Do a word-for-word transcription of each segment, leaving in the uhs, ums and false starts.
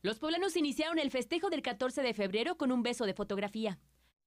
Los poblanos iniciaron el festejo del catorce de febrero con un beso de fotografía.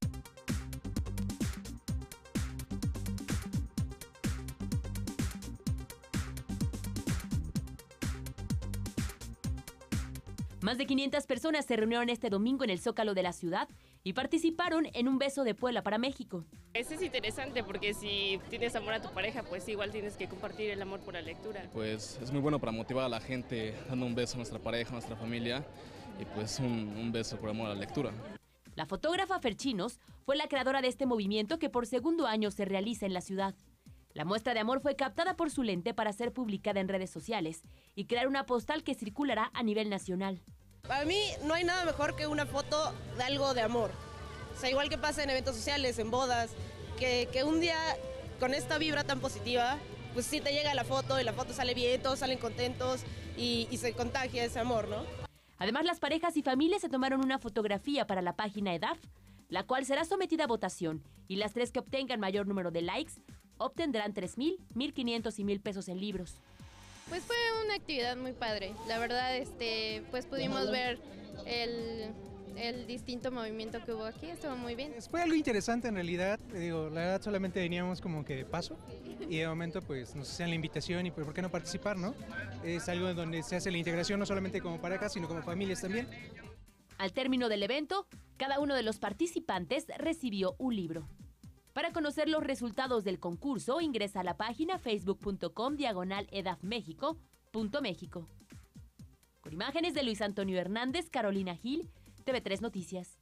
Más de quinientas personas se reunieron este domingo en el Zócalo de la ciudad y participaron en un beso de Puebla para México. Eso es interesante porque si tienes amor a tu pareja, pues igual tienes que compartir el amor por la lectura. Pues es muy bueno para motivar a la gente, dando un beso a nuestra pareja, a nuestra familia, y pues un, un beso por amor a la lectura. La fotógrafa Ferchinos fue la creadora de este movimiento que por segundo año se realiza en la ciudad. La muestra de amor fue captada por su lente para ser publicada en redes sociales y crear una postal que circulará a nivel nacional. Para mí no hay nada mejor que una foto de algo de amor. O sea, igual que pasa en eventos sociales, en bodas, que, que un día con esta vibra tan positiva, pues sí te llega la foto y la foto sale bien, todos salen contentos y, y se contagia ese amor, ¿no? Además, las parejas y familias se tomaron una fotografía para la página E D A F, la cual será sometida a votación, y las tres que obtengan mayor número de likes obtendrán tres mil, mil quinientos y mil pesos en libros. Pues fue una actividad muy padre, la verdad, este, pues pudimos ver el, el distinto movimiento que hubo aquí, estuvo muy bien. Fue algo interesante en realidad, digo, la verdad solamente veníamos como que de paso y de momento pues nos hacían la invitación y pues ¿por qué no participar, no? Es algo donde se hace la integración no solamente como parejas sino como familias también. Al término del evento, cada uno de los participantes recibió un libro. Para conocer los resultados del concurso, ingresa a la página facebook punto com diagonal edaf méxico punto méxico. Con imágenes de Luis Antonio Hernández, Carolina Gil, T V tres Noticias.